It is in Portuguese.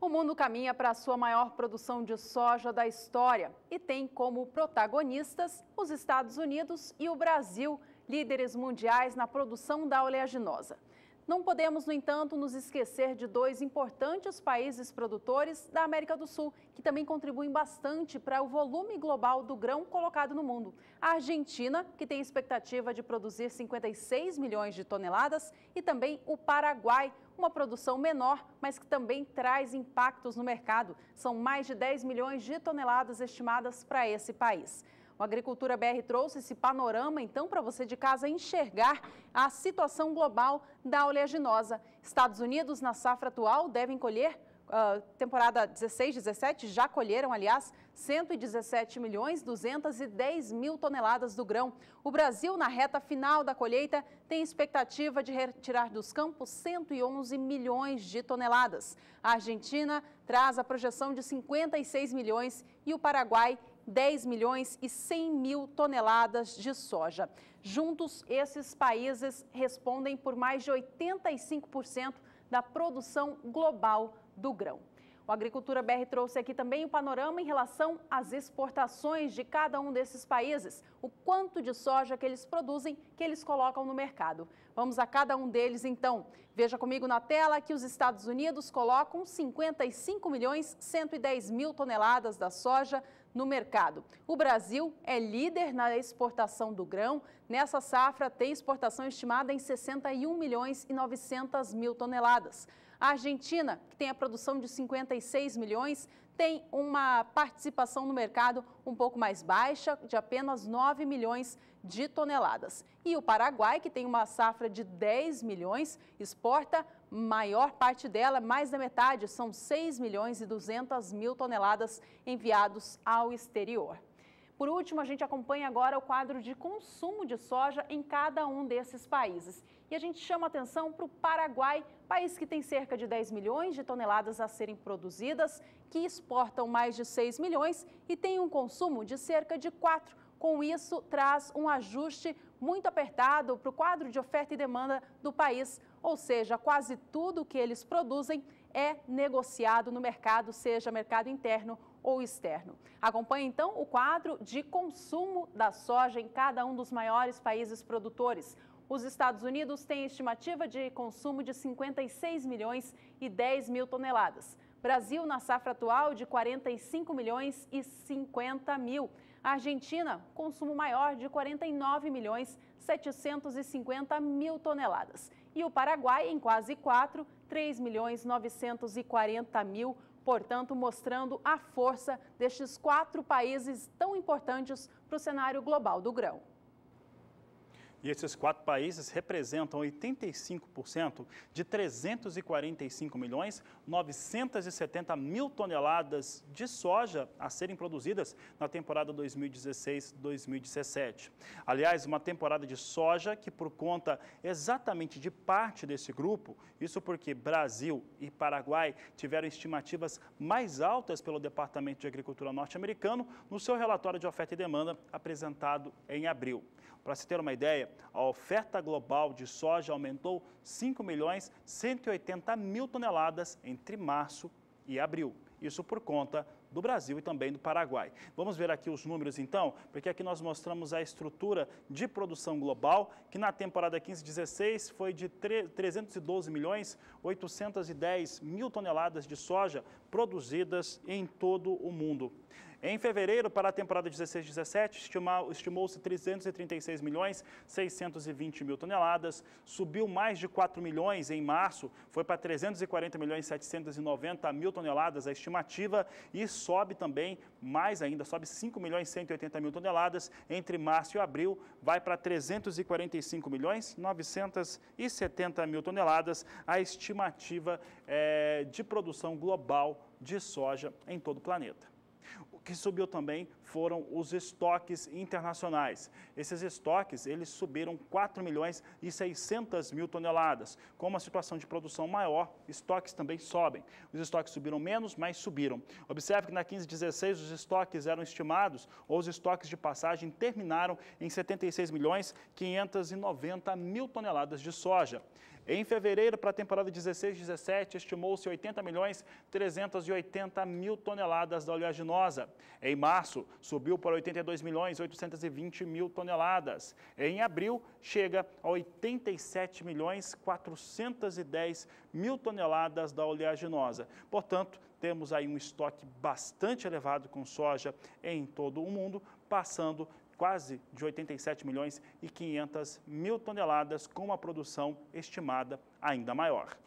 O mundo caminha para a sua maior produção de soja da história e tem como protagonistas os Estados Unidos e o Brasil, líderes mundiais na produção da oleaginosa. Não podemos, no entanto, nos esquecer de dois importantes países produtores da América do Sul, que também contribuem bastante para o volume global do grão colocado no mundo. A Argentina, que tem expectativa de produzir 56 milhões de toneladas, e também o Paraguai, uma produção menor, mas que também traz impactos no mercado. São mais de 10 milhões de toneladas estimadas para esse país. O Agricultura BR trouxe esse panorama, então, para você de casa enxergar a situação global da oleaginosa. Estados Unidos, na safra atual, devem colher, temporada 16-17, já colheram, aliás, 117 milhões 210 mil toneladas do grão. O Brasil, na reta final da colheita, tem expectativa de retirar dos campos 111 milhões de toneladas. A Argentina traz a projeção de 56 milhões e o Paraguai 10 milhões e 100 mil toneladas de soja. Juntos, esses países respondem por mais de 85% da produção global do grão. O Agricultura BR trouxe aqui também o panorama em relação às exportações de cada um desses países, o quanto de soja que eles produzem, que eles colocam no mercado. Vamos a cada um deles então. Veja comigo na tela que os Estados Unidos colocam 55 milhões 110 mil toneladas da soja no mercado. O Brasil é líder na exportação do grão. Nessa safra tem exportação estimada em 61 milhões e 900 mil toneladas. A Argentina, que tem a produção de 56 milhões, tem uma participação no mercado um pouco mais baixa, de apenas 9 milhões de toneladas. E o Paraguai, que tem uma safra de 10 milhões, exporta maior parte dela, mais da metade, são 6 milhões e 200 mil toneladas enviados ao exterior. Por último, a gente acompanha agora o quadro de consumo de soja em cada um desses países. E a gente chama atenção para o Paraguai, país que tem cerca de 10 milhões de toneladas a serem produzidas, que exportam mais de 6 milhões e tem um consumo de cerca de 4. Com isso, traz um ajuste muito apertado para o quadro de oferta e demanda do país, ou seja, quase tudo que eles produzem é negociado no mercado, seja mercado interno ou externo. Acompanhe então o quadro de consumo da soja em cada um dos maiores países produtores. Os Estados Unidos têm estimativa de consumo de 56 milhões e 10 mil toneladas. Brasil, na safra atual, de 45 milhões e 50 mil. A Argentina, consumo maior de 49 milhões 750 mil toneladas. E o Paraguai, em quase 4, 3 milhões 940 mil. Portanto, mostrando a força destes 4 países tão importantes para o cenário global do grão. E esses 4 países representam 85% de 345 milhões 970 mil toneladas de soja a serem produzidas na temporada 2016-2017. Aliás, uma temporada de soja que, por conta exatamente de parte desse grupo, isso porque Brasil e Paraguai tiveram estimativas mais altas pelo Departamento de Agricultura norte-americano no seu relatório de oferta e demanda apresentado em abril. Para se ter uma ideia, a oferta global de soja aumentou 5 milhões 180 mil toneladas entre março e abril. Isso por conta do Brasil e também do Paraguai. Vamos ver aqui os números então, porque aqui nós mostramos a estrutura de produção global, que na temporada 15-16 foi de 312 milhões 810 mil toneladas de soja produzidas em todo o mundo. Em fevereiro, para a temporada 16-17, estimou-se 336 milhões 620 mil toneladas, subiu mais de 4 milhões em março, foi para 340 milhões 790 mil toneladas a estimativa e sobe também mais ainda, sobe 5 milhões 180 mil toneladas entre março e abril, vai para 345 milhões 970 mil toneladas a estimativa de produção global de soja em todo o planeta. O que subiu também foram os estoques internacionais. Esses estoques, eles subiram 4 milhões e 600 mil toneladas. Com uma situação de produção maior, estoques também sobem. Os estoques subiram menos, mas subiram. Observe que na 15-16 os estoques eram estimados, ou os estoques de passagem terminaram em 76 milhões 590 mil toneladas de soja. Em fevereiro, para a temporada 16-17, estimou-se 80.380.000 toneladas da oleaginosa. Em março, subiu para 82.820.000 toneladas. Em abril, chega a 87.410.000 toneladas da oleaginosa. Portanto, temos aí um estoque bastante elevado com soja em todo o mundo, passando quase de 87.500.000 toneladas, com uma produção estimada ainda maior.